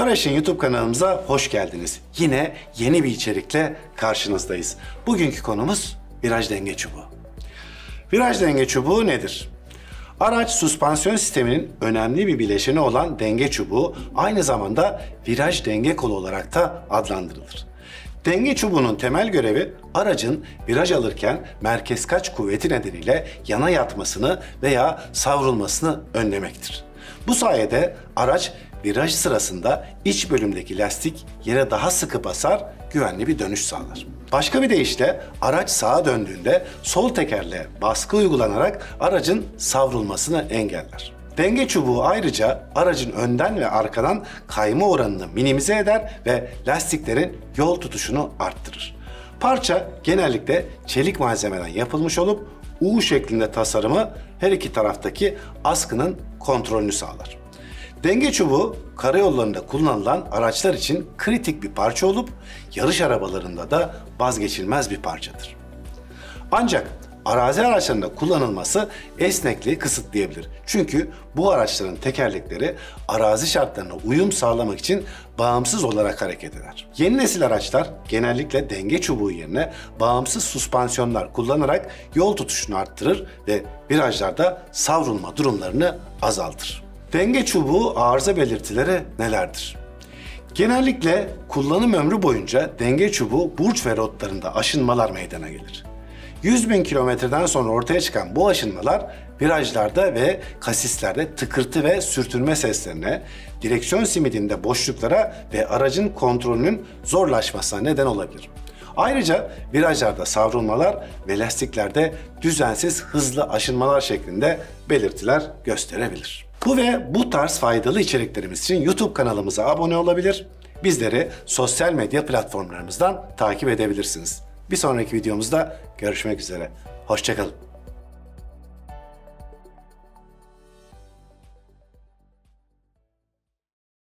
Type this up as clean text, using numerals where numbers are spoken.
Maraş'ın YouTube kanalımıza hoş geldiniz. Yine yeni bir içerikle karşınızdayız. Bugünkü konumuz viraj denge çubuğu. Viraj denge çubuğu nedir? Araç süspansiyon sisteminin önemli bir bileşeni olan denge çubuğu aynı zamanda viraj denge kolu olarak da adlandırılır. Denge çubuğunun temel görevi aracın viraj alırken merkez kaç kuvveti nedeniyle yana yatmasını veya savrulmasını önlemektir. Bu sayede araç viraj sırasında iç bölümdeki lastik yere daha sıkı basar, güvenli bir dönüş sağlar. Başka bir deyişle araç sağa döndüğünde sol tekerleğe baskı uygulanarak aracın savrulmasını engeller. Denge çubuğu ayrıca aracın önden ve arkadan kayma oranını minimize eder ve lastiklerin yol tutuşunu arttırır. Parça genellikle çelik malzemeden yapılmış olup U şeklinde tasarımı her iki taraftaki askının kontrolünü sağlar. Denge çubuğu karayollarında kullanılan araçlar için kritik bir parça olup yarış arabalarında da vazgeçilmez bir parçadır. Ancak arazi araçlarında kullanılması esnekliği kısıtlayabilir. Çünkü bu araçların tekerlekleri arazi şartlarına uyum sağlamak için bağımsız olarak hareket eder. Yeni nesil araçlar genellikle denge çubuğu yerine bağımsız süspansiyonlar kullanarak yol tutuşunu arttırır ve virajlarda savrulma durumlarını azaltır. Denge çubuğu arıza belirtileri nelerdir? Genellikle kullanım ömrü boyunca denge çubuğu burç ve rotlarında aşınmalar meydana gelir. 100.000 kilometreden sonra ortaya çıkan bu aşınmalar virajlarda ve kasislerde tıkırtı ve sürtünme seslerine, direksiyon simidinde boşluklara ve aracın kontrolünün zorlaşmasına neden olabilir. Ayrıca virajlarda savrulmalar ve lastiklerde düzensiz hızlı aşınmalar şeklinde belirtiler gösterebilir. Bu ve bu tarz faydalı içeriklerimiz için YouTube kanalımıza abone olabilir, bizleri sosyal medya platformlarımızdan takip edebilirsiniz. Bir sonraki videomuzda görüşmek üzere. Hoşça kalın.